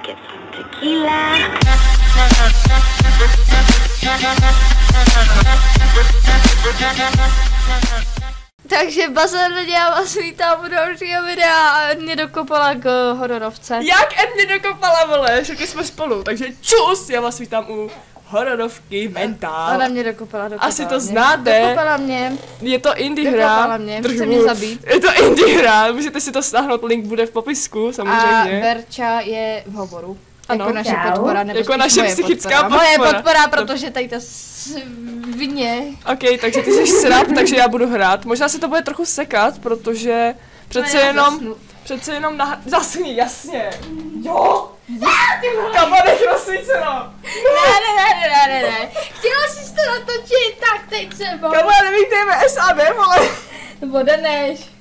get some tequila. Takže bazén, já vás vítám u dalšího videa a Ed mě dokopala k hororovce. Jak Ed mě dokopala, vole, řekli jsme spolu, takže čus, já vás vítám u hororovky Mentál. Ona mě dokopala Asi to mě. znáte. Dokopala mě. Je to indie hra. Dokopala mě, chce mě zabít. Je to indie hra, můžete si to stáhnout, link bude v popisku, samozřejmě. A Verča je v hovoru. Ano. Jako naše podpora, nebo jako naše psychická podpora. Moje podpora, protože tady ta svině. Ok, takže ty jsi srap, takže já budu hrát. Možná se to bude trochu sekat, protože přece jenom zasni, jasně. Jo! Kama, nech rozsvíceno! Ne. Chtěla jsi to natočit, tak teď třeba. Kama, já nevím, kde je SAD, vole. Voda než.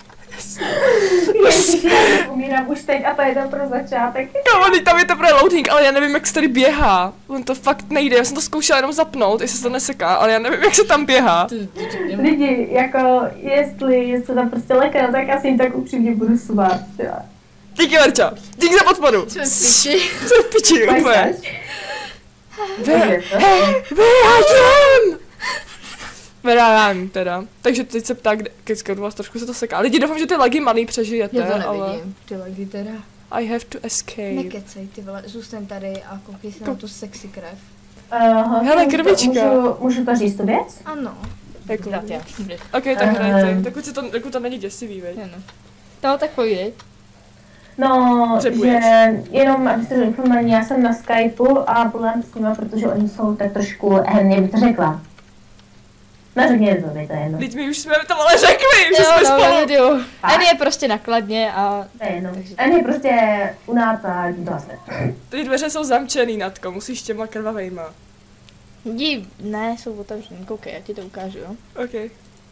Umírám už teď a to je to pro začátek. Kamo, teď tam je teprve loading, ale já nevím, jak se tady běhá. On to fakt nejde, já jsem to zkoušela jenom zapnout, jestli se to neseká, ale já nevím, jak se tam běhá. Lidi, jako, jestli tam prostě lekne, tak asi jim tak upřímně budu svát. Díky, Verča, díky za podporu. Jsme v piči. Jsem v piči, úplně. Verám teda. Takže teď se ptá, kde vás trošku se to seká. Lidi, doufám, že ty lagy malý přežijete, Já to nevidím, ale... ty lagy teda. I have to escape. Nekecej, ty vole, zůstaň tady a koukej se na tu sexy krev. Hele, krvička. Můžu to říct tu věc? Ano. Jako, Já. ok, tak hrajte, dokud to není děsivý, veď. Ano. No, tak povídej. No, Třebuješ. že jenom, abyste byli informovaní, já jsem na Skypeu a problém s nimi, protože oni jsou tak trošku, herně bych to řekla. No řekněte to, mi to je jedno. Teď my už jsme to ale řekli, že jsme spolu. Jo. Edy je prostě nakladně a... To je jedno. Takže- Jen je prostě unátá, to vlastně. Ty dveře jsou zamčený, Natko, musíš těma krvavejma. Ne, jsou otevřený, koukej, já ti to ukážu, jo. Ok.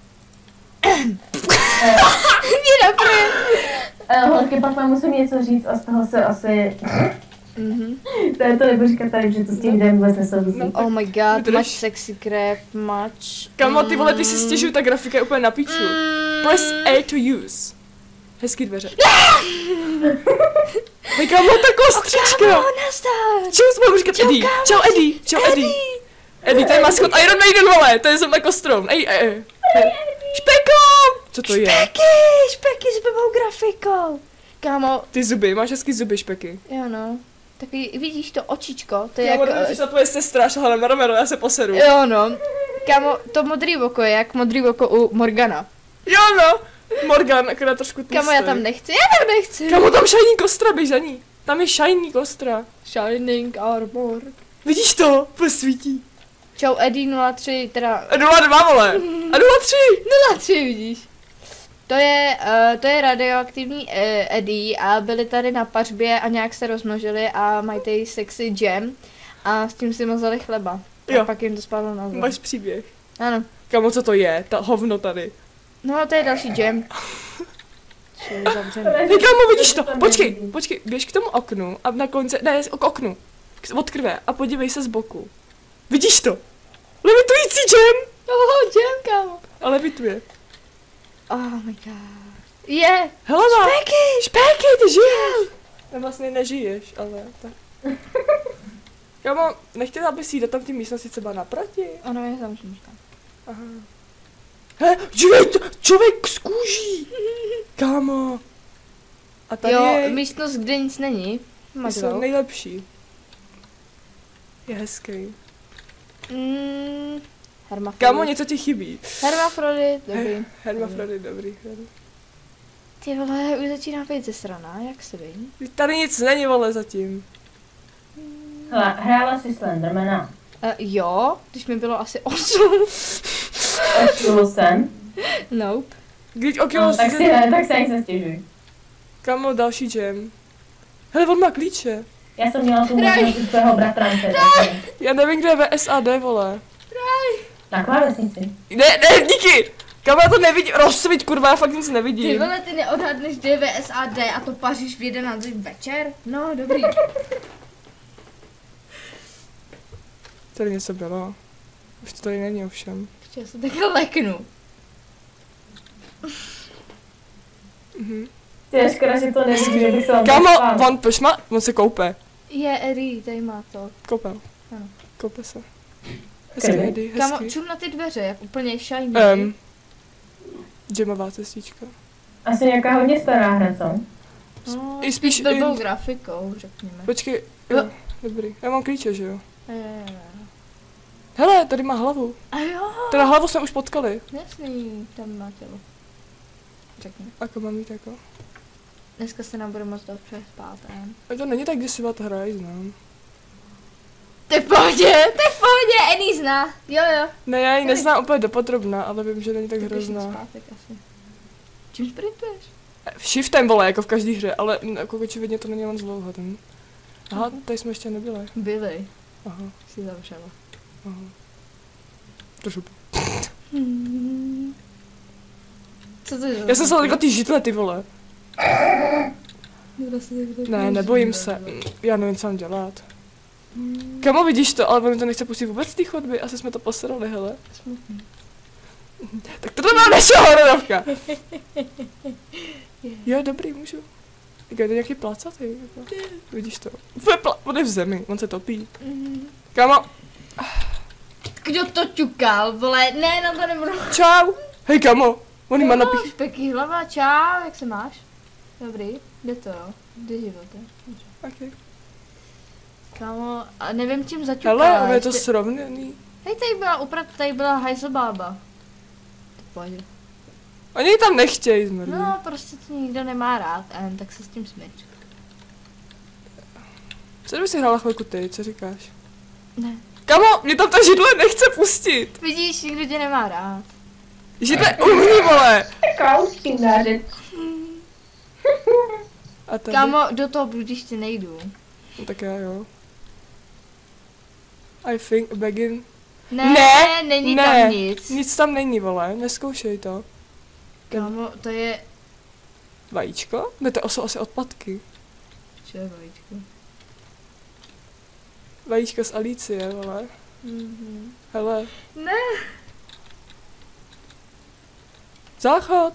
Holky, pak vám musím něco říct a z toho se asi... To nebudu říkat tady, že to s tím videem vůbec nesouvisí. Oh my god, Vydrž. máš sexy krev, máš... Kamo, ty vole, ty si stěžují, ta grafika je úplně na píču. Press A to use. Hezký dveře. Hej, kamo, ta kostřička. nastav! Čau, jsme říkat Eddie. Čau, Eddie. Čau, Eddie. Eddie, to je maskot Iron Maiden, vole, to je zrovna kostrom. Špeko! Co to je? Špeky s blbou grafikou. Kámo, Ty zuby, máš hezký zuby, Špeky. jo no. Takový, vidíš to očičko, to je Kámo, jak... přišla tvoje sestra, šla na rameno, já se poseru. Jo no. Kámo, to modrý oko je jak modrý oko u Morgana. Jo no. Morgan, akorát trošku tlustý. Kámo, já tam nechci. Kámo, tam shiny kostra, běž za ní. Tam je shiny kostra. Shining Armor. Vidíš to? Posvítí. Čau Eddie 03, teda 02, vole. A 03. 03 vidíš. To je radioaktivní Eddie a byli tady na pařbě a nějak se rozmnožili a mají tady sexy jam a s tím si mazali chleba. Jo. A pak jim to spadlo na zem. Máš příběh. Ano. Kámo, co to je? Ta hovno tady. No to je další jam. Čili zavřený. Hej, kámo, vidíš to? Počkej, běž k tomu oknu a na konci, ne, k oknu. Od krve a podívej se z boku. Vidíš to? Levitující jam. Oh, jam, kámo. A levituje. Oh my god. Je. Helena. Špéky, ty žiješ. No vlastně nežiješ, ale tak. Kámo, nechtěla abys jít tam v té místnosti třeba naproti? Ono je zavřený. Aha. He, člověk z kůží. Kámo. A tady Jo, je... místnost, kde nic není. Ty jsou nejlepší. Je hezký. Hermafrodit. Kámo, něco ti chybí. Hermafrodit, dobrý. Hermafrodit, dobrý. Ty vole, už začíná být ze strana, jak se ví? Tady nic není, vole, zatím. Hele, hrála si Slendermana. Jo, když mi bylo asi 8. Očul jsem. Nope. Když No, okolo... tak se nic nestěžuj. Kámo, další jam. Hele, on má klíče. Já jsem měla tu možnost svého bratrance, takže... Já nevím, kde je VSAD, vole. Na klávesnici. Ne, díky! Kámo, já to nevidím, rozsviť, kurva, já fakt nic nevidím. Ty vole, ty neodhadneš DVSAD a to paříš v 11 večer? No, dobrý. Tady něco bylo. Už to tady není ovšem. Ještě se takhle leknu. Ty je škoda, že to nevidí, kdybych se vám Kámo, on se koupe. Je Eddie, tady má to. Kopel. Ano. Kope se. Hezky, Který? Eddie, Kámo, hezky. čum na ty dveře, jak úplně shiny. Jamová cestička. Asi nějaká hodně stará hra, co? No, I spíš spíš blbou i- grafikou, řekněme. Počkej, jo, dobrý. Já mám klíče, že jo? Je. Hele, tady má hlavu. A jo, Teda hlavu jsme už potkali. jasný, tam má tělo. Řekni. Ako mám jít jako? Dneska se nám bude moc dobře spát, A to není tak děsivá ta hra, já ji znám. Ty v pohodě, Eddie zná. Jo, jo. Ne, já ji neznám úplně dopodrobna, ale vím, že není tak Tak běž na hrozná. zpátek asi. Čím sprintuješ? Shiftem, vole, jako v každé hře, ale jako očividně to není moc dlouho ten. Aha, tady jsme ještě nebyli. Byli, Aha, si zavřela. aha. To šup. Co to je? Já jsem se takhle ty židle, ty vole. Ne, nebojím se. Já nevím, co mám dělat. Kamo, vidíš to, ale on to nechce pustit vůbec z té chodby, asi jsme to posrali, hele. Smutný. Tak to má naše hororovka. Jo, dobrý, můžu. Jak je to nějaký placatý, jako. Vidíš to. On je v zemi, on se topí. Kamo, Kdo to ťukal, vole? Ne, na to nebudu. čau. Hej, kamo, on má napích. Špeky hlava, čau, jak se máš? Dobrý, jde to, jo. Jde život, jo. Okay. Kámo, a nevím čím zaťukal. Hele, on je to srovnaný. Hej, tady byla hajzlbába. Pojď. Oni ji tam nechtějí, zmrdí. No, prostě to nikdo nemá rád, tak se s tím smyč. Co kdyby si hrála chvilku ty, co říkáš? Ne. Kamo, mě tam ta židle nechce pustit. Vidíš, nikdo tě nemá rád. Židle umí, vole. Taková účinná řeč. A tady? Kámo, do toho bludiště nejdu. No, tak já jo. I think begin. Ne, není tam nic. Nic tam není, vole, neskoušej to. Kámo, to je... Vajíčko? Ne, to jsou asi odpadky. Co je vajíčko? Vajíčko z Alicie, vole. Mhm. Hele. Ne. Záchod.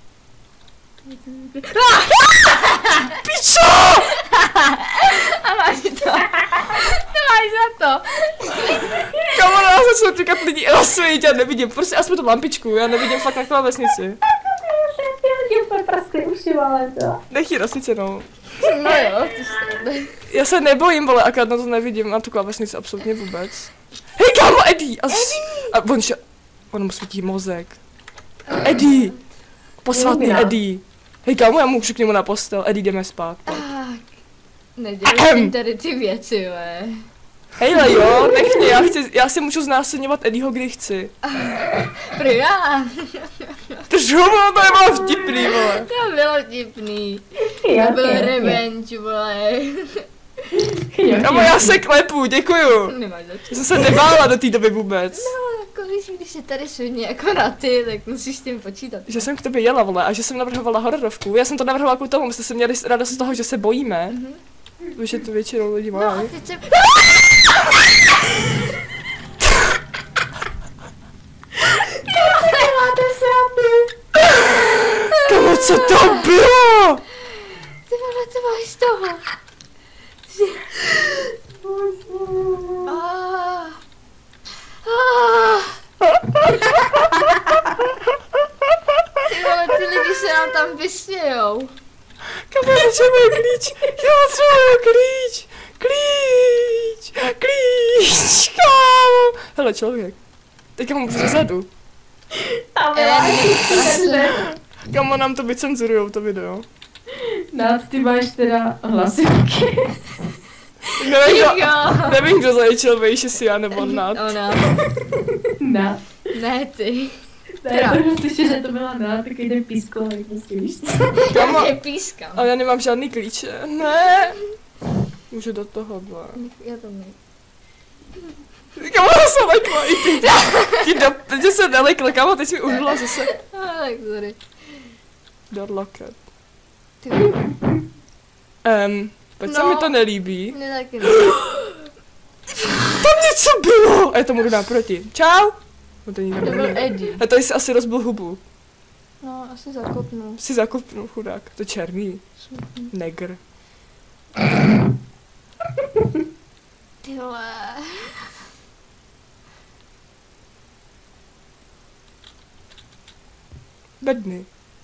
Pičo! A máš to. To máš za to. Kamo, já se začnu týkat lidí rozsvítit, já nevidím, prostě aspoň tu lampičku, já nevidím fakt na klávesnici. Já úplně praskli uši, ale to. Nech jí rozsvítit, no. No jo, ty jsi... Já se nebojím, vole, akorát na to nevidím, na tu klávesnici absolutně vůbec. Hej, kámo, Eddie! A on mu svítí mozek. Eddie! Posvátný Lumina. Eddie. Hej, kámo, já můžu k němu na postel. Eddie, jdeme spát. Tak. Nedělej si tady ty věci, ve. Hejle, jo, nech mě, já si můžu znásilňovat Eddieho, kdy chci. Prjá. Držu mu, to nebylo vtipný, vole. To bylo vtipný. To byl revenge, vole. Kámo, já se klepu, děkuju. Nemáš za Já jsem se nebála do té doby vůbec. No, jako víš, když je tady svině jako na ty, tak musíš s tím počítat. Že jsem k tobě jela, vole, a že jsem navrhovala hororovku. Já jsem to navrhovala kvůli tomu, abyste se měli radost z toho, že se bojíme. Víš, že to většinou lidi No, mají. a teď se... Máte srandu. Kámo, co to bylo? Ty vole, co máš z toho? Ty vole, ty lidi se nám tam vysmějou. Kámo, já potřebuji klíč. Já potřebuji klíč. Klíč. Klíč. Kámo. Hele, člověk. Teďka mu můžu zezadu. Kámo, nám to vycenzurujou, to video. Nad, ty máš teda hlasivky. Nevím, kdo zaječil, jestli já nebo Nat. Ona. Nad. Ne, ty. Já to slyšet, že to byla Nad, takový ten pískový, prostě víš co. Kámo, Je pískám. ale já nemám žádný klíče. Ne. Můžu do toho, byla. Já to nejde. Kámo, já se lekla i ty. Teď se nelekla, kámo, teď jsi mi uhnula zase. Tak, sorry. Door locket. Ty. Proč se mi to nelíbí? Mně taky ne. Tam něco bylo! A já tomu jdu naproti. Čau! No to nikdo To byl neví. Eddie. A tady si asi rozbil hubu. No, asi zakopnu. Si zakopnul, chudák. To černý. Negr. Ty vole. Bedny.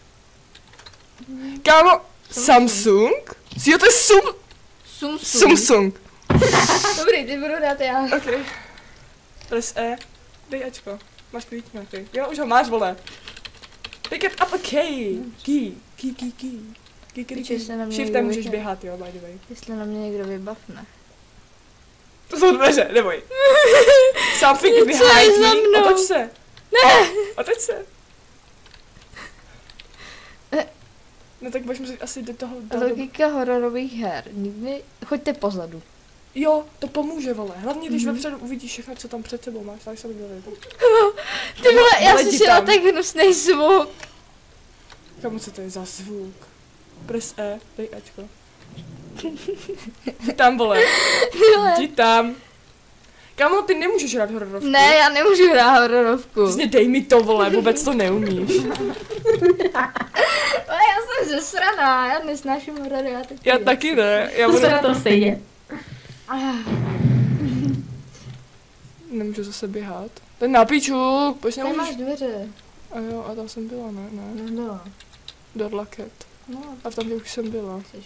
Kámo, Samsung? Jo, to je Samsung. Dobrý, ty budu dát já. Ok. Press E. Dej Ačko. Máš klíč nějaký. Jo, už ho máš, vole. Pick it up a key. Key. Piče, jestli na mě Shiftem někdo můžeš vyjde. běhat, jo, by the way. Jestli na mě někdo vybavne. To jsou dveře, neboj. Something Co je behind za me. mnou? Otoč se. Ne. Otoč se. No tak budeš muset asi do toho... Logika hororových her. Nikdy... Choďte pozadu. Jo, to pomůže, vole. Hlavně když vepředu uvidíš všechno, co tam před sebou máš, tak se viděli. Ty vole, já Ledi slyšela tam. tak hnusný zvuk. Kamu, co to je za zvuk? Press E, dej Ačko. Jdi tam, vole. Jdi tam. Kamo, ty nemůžeš hrát hororovku. Ne, já nemůžu hrát hororovku. Vlastně dej mi to, vole, vůbec to neumíš. Ale já jsem zesraná, já nesnáším horory. Já taky ne, já To budu... se na to stejně. Nemůžu zase běhat. To je na piču, proč Tady nemůžeš... máš dveře. A jo, a tam jsem byla, ne? Nebyla. Door locket. No, A tam už jsem byla. Jseš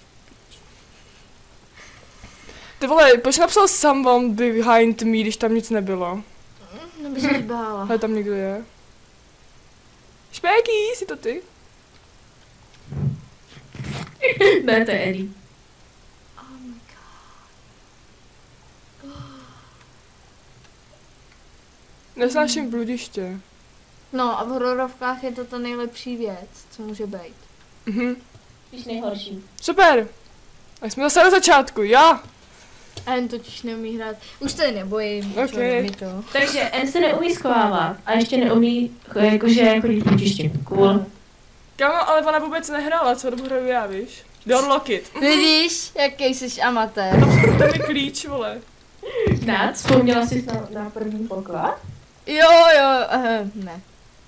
Ty vole, proč napsal someone behind me, když tam nic nebylo? no by se bála. Ale tam někdo je. Špéky, jsi to ty? Ne, to je Eddie. Oh my god. Nesnáším bludiště. No a v hororovkách je to ta nejlepší věc, co může být. Mhm. Víš nejhorší. Super. A jsme zase na začátku, já. A jen totiž neumí hrát. Už se nebojím, Ok. okay. Mi to. Takže N se neumí schovávat a ještě neumí jakože chodit k účiště. Cool. Kámo, ale ona vůbec nehrála, co dobu hraju já, víš? Door locket. Vidíš, jaký jsi amatér. Tam je klíč, vole. Nát, vzpomněla jsi na první poklad? Jo, ne.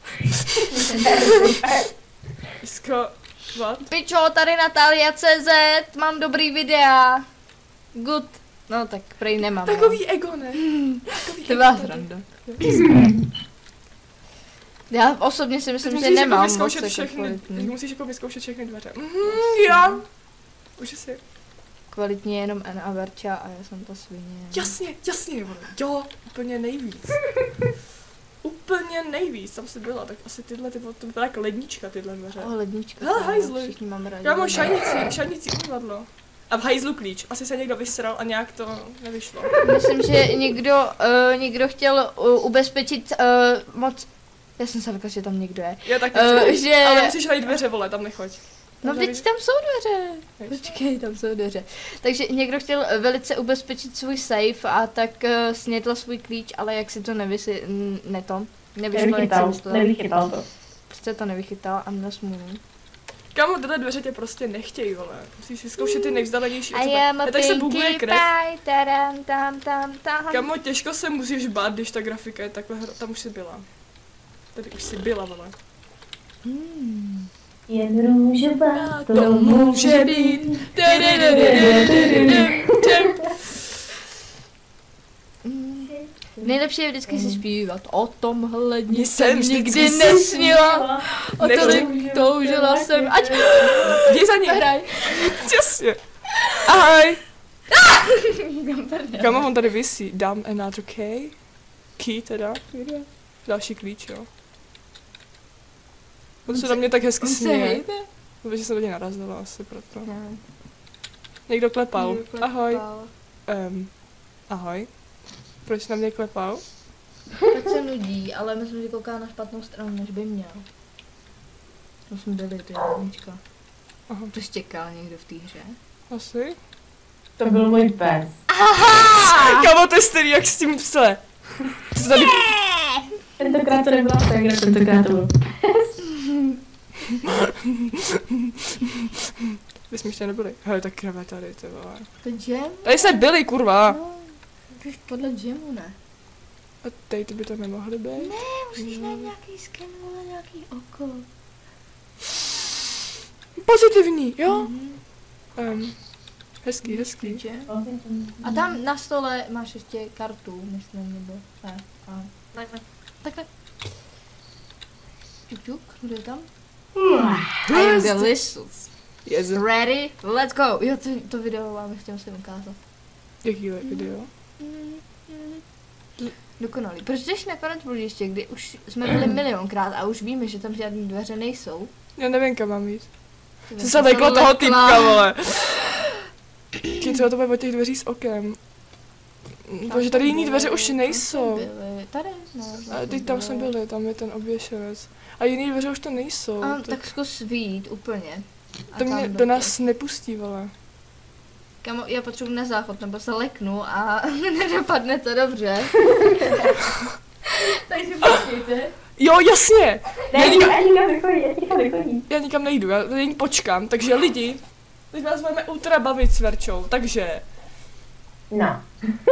Isko, what? Pičo, tady Natalia.cz, mám dobrý videa. Good. No tak prej nemám. Takový ego, ne? Takový To byla ego tady. sranda. Já osobně si myslím, že Musíš nemám jako moc vyzkoušet jako všechny, teď kvalitní. musíš jako vyzkoušet všechny dveře. Já. Už si. Kvalitní je jenom N a Verča a já jsem ta svině. Jasně, vole. Jo, úplně nejvíc. Úplně nejvíc, tam jsi byla, tak asi tyhle, to byla jako lednička, tyhle dveře. Oh, lednička. Hele, to hajzli. Všichni máme rádi. Já mám šajnici umyvadlo. A v hajzlu klíč. Asi se někdo vysral a nějak to nevyšlo. Myslím, že někdo chtěl ubezpečit moc. Já jsem se řekla, že tam někdo je. Já taky že- Ale musíš najít dveře, vole, tam nechoď. No teď tam jsou dveře. Hej. Počkej, tam jsou dveře. Takže někdo chtěl velice ubezpečit svůj safe a tak snědl svůj klíč, ale jak si to nevyšlo, jak si myslel. Nevychytal to. Prostě to nevychytal a měl smůlu. Kámo, tyhle dveře tě prostě nechtějí, vole. Musíš si zkoušet ty nejvzdálenější. I am a tak se buguje pinky krev. pie, taram, tam. Kámo, těžko se musíš bát, když ta grafika je takhle, tam už jsi byla. Tady už jsi byla, vole. Jen růžová To může být. Nejlepší je vždycky si zpívat o tomhle dni Jsem jsem vždycky nikdy nesnila, o Nechtěla. tolik toužila jsem, ať Jdi za ním. hraj. Jasně. Ahoj. Kámo, on tady visí. Dám another key. Key teda. Další klíč, jo. On se na mě tak hezky směje. Protože jsem do něj narazila asi proto. Někdo klepal. Ahoj. Ahoj. Proč na mě klepal? Tak se nudí, ale myslím, že kouká na špatnou stranu, než by měl. To jsme byli, to je jednička. Aha. To štěkal někdo v té hře. Asi. To byl můj pes. Kámo, to je stejný jak s tím pse. Co tady... Tentokrát to nebyla segra, tentokrát to byl pes. Vy jsme ještě nebyli. Hele, tak krave tady, ty vole. To jam? Tady se byli, kurva. No, už podle jamu, ne? A tady to by to nemohly být. Ne, musíš najít nějaký skin, vole, nějaký oko. Pozitivní, jo? Hezký, hezký. A tam na stole máš ještě kartu, myslím, nebo ne. A takhle. Čuk, čuk, kdo je tam? I am delicious. Yes. Ready? Let's go. Jo, to video vám chtěl si ukázat. Jaký video? Dokonalý. Proč jdeš na konec bludiště, kdy už jsme byli milionkrát a už víme, že tam žádný dveře nejsou? Já nevím, kam mám jít. Ty Jsem se lekla toho týpka, vole. Třeba to bude od těch dveří s okem. Protože tady jiný dveře už nejsou. Tady? No, A teď tam jsme byli, tam je ten oběšenec. A jiný dveře už to nejsou. Tak zkus vyjít úplně. A To mě tam do nás nepustí, vole. Kamo, já potřebuji na záchod, nebo se leknu a nedopadne to dobře. Takže počkejte. Jo, jasně! nechodí. Já nikam nejdu, já jen počkám, takže lidi, teď vás budeme ultra bavit s Verčou, takže... No.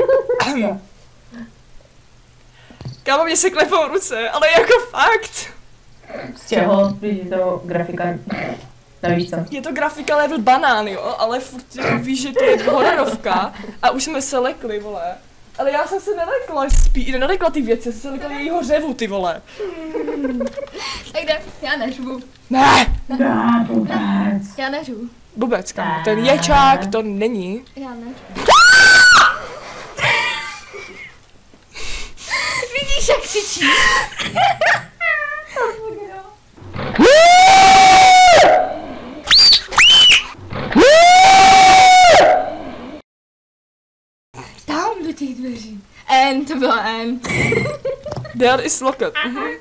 Kámo, mě se klepou ruce, ale jako fakt! Z čeho? Je to grafika. Nevíš co? Je to grafika level banán, jo, ale furt jako víš, že to je hororovka a už jsme se lekli, vole. Ale já jsem se nelekla ty věci, já jsem se lekla jejího řevu, ty vole. Tak jde, já neřvu. Ne! Vůbec. Já neřvu. Vůbec, kámo, ten ječák to není. Já neřvu. Vidíš, jak křičí? Tam do těch dveří. N, to byla N. There is locket.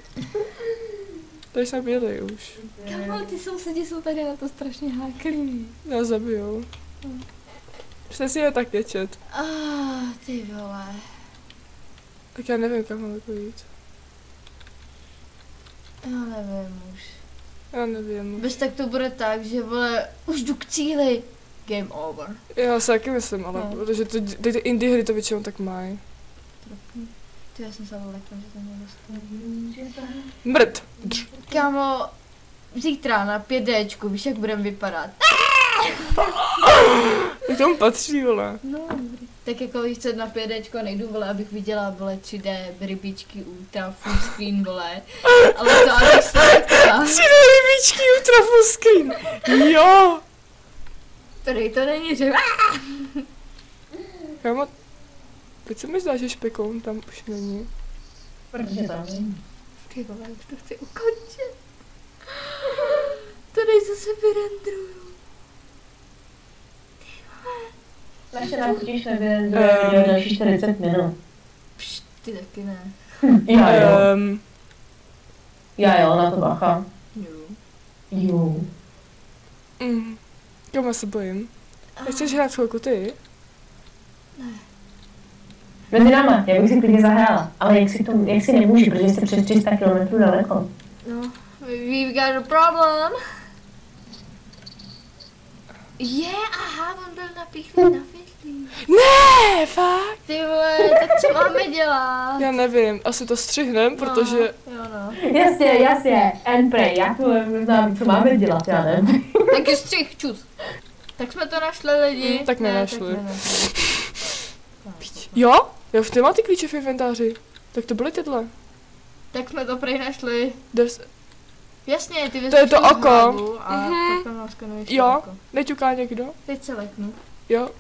Tady jsme byli už. Kámo, ty sousedi jsou tady na to strašně háklí. Já zabijou. Přesně je tak ječet. Ty vole. Tak já nevím, kam mám jako jít. Já nevím už. Já nevím. Bez tak to bude tak, že vole, už jdu k cíli. Game over. Já si taky myslím, ale No. protože ty indie hry to většinou tak mají. Ty, já jsem se lekla, že to nedostane. Mrd. Kámo, zítra na 5Dčku, víš, jak budeme vypadat? K tomu patří, vole. No, dobrý. Tak jako víš co, na 5Dčko nejdu, vole, abych viděla, vole, 3D rybičky, ultra, full screen, vole. Ale to abych se lekla. 3D rybičky, ultra full screen. Jo. Tady to není, že... Kámo, teď se mi zdá, že špekoun tam už není. Protože tam není. Ty vole, už to chci ukončit. Tady zase vyrendruju. Naše nám totiž nevyrenduje další 40 minut. Pšt, ty taky ne. Já jo. Já jo, na to bacha. Jo. Jo. Kámo, se bojím. Chceš hrát chvilku ty? Mezi náma, já bych si klidně zahrála, ale jak si nemůžu, protože jste přes 300 km daleko. No, we've got a problem. Aha, on byl napíchlý na fitlí. Ne, fakt? Ty vole, tak co máme dělat? Já nevím, asi to střihnem, protože... Jo no. Jasně, N-Pray, jak to znám, co máme dělat, já nevím. Taky střih, čus. Tak jsme to našli lidi. Tak nenašli. Tak nenašli. Jo? Jo, ty má ty klíče v inventáři. Tak to byly tyhle. Tak jsme to prej našli. There's... Jasně, ty To je to oko. A pak tam naskenuješ Jo, oko. neťuká někdo? Teď se leknu. Jo.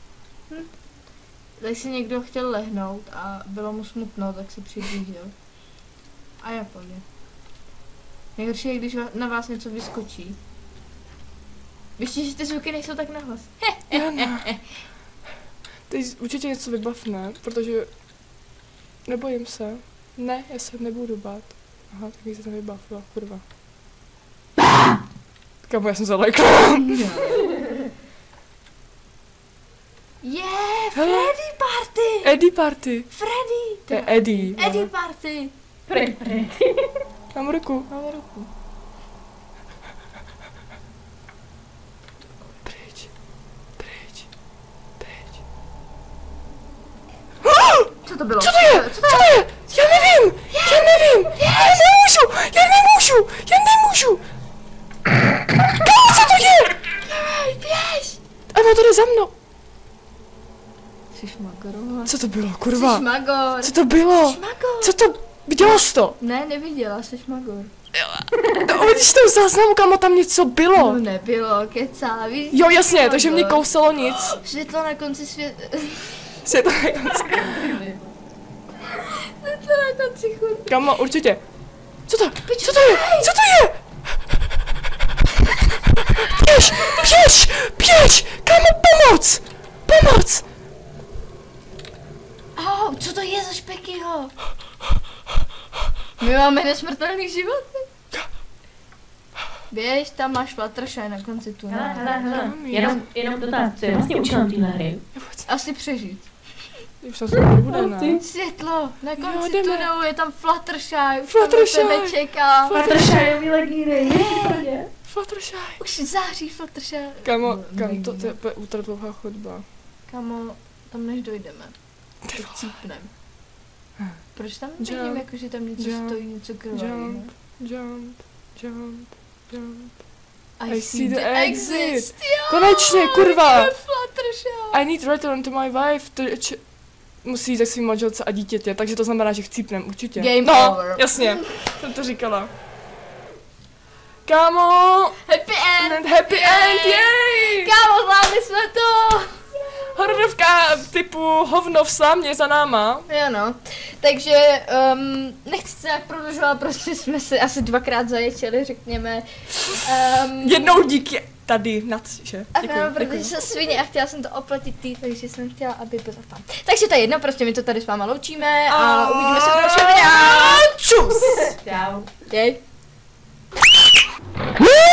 Když si někdo chtěl lehnout a bylo mu smutno, tak si přiblížil. A já pohodě. Nejhorší je, když na vás něco vyskočí. Víš, že ty zvuky nejsou tak nahlas. Já ne. Teď určitě něco vybavne, protože... Nebojím se. Ne, já se nebudu bát. Aha, tak mi se to vybavila, kurva. Kámo, já jsem zalekla. Freddy party! Eddie party. Freddy! To je Eddie. Eddie party! Mám ruku. Mám ruku. Pryč. Pryč. Pryč. Co to bylo? Co to je? Co to je? Já nevím! Já nevím! Já nemůžu! Kámo, co to je? Běž! Ano, to jde za mnou. Jsi šmagor. Co to bylo, Jsi kurva? šmagor. Co to bylo? Šmagor. Co to? Viděla jsi to? Ne, neviděla, jsi šmagor. No, vidíš to v záznamu, kamo, tam něco bylo. No nebylo, kecá, víš? Jo, jasně, šmagor. takže mě kousalo nic. Světlo na konci světa. Světlo na konci. Světlo na konci chodby. Kamo, určitě. Co to? Co to je? Co to je? Běž! Běž! Běž! Kamo, pomoc! Pomoc! Au, co to je za špekyho? My máme nesmrtelný životy. Běž, tam máš Fluttershy na konci tunelu. Hele, jenom dotaz, co je vlastně účelem téhle hry? Asi přežít. Už to nebude, ne? Světlo, na konci jdeme. tunelu je tam Fluttershy, už Fluttershy. tam na tebe čeká. Fluttershyový legíny, Fluttershy. Už září Fluttershy. Kamo, kam to je ultra dlouhá chodba. Kamo, tam než dojdeme. To cípnem. Proč tam vidím, Jump, jako že tam něco jump, stojí, něco krvaví? Jump, jump, jump, jump. I see the exit. Jo, Konečně, kurva. Fluttershy. I need return to my wife. Musí jít se svým manželce a dítětě, takže to znamená, že chcípnem, určitě. Game no, over. jasně, jsem to říkala. Kámo! Happy end. Happy end, jej! Kámo, zvládli jsme to. Hororovka typu hovno v slámě za náma. Jo no, takže nechci se jak prodlužovat, prostě jsme si asi dvakrát zaječeli, řekněme. Jednou díky tady nad, že? Ano, protože jsem svině a chtěla jsem to oplatit takže jsem chtěla, aby byla tam. Takže to je jedno, prostě my to tady s váma loučíme a uvidíme se v dalším videu. Čus! Čau. Jej.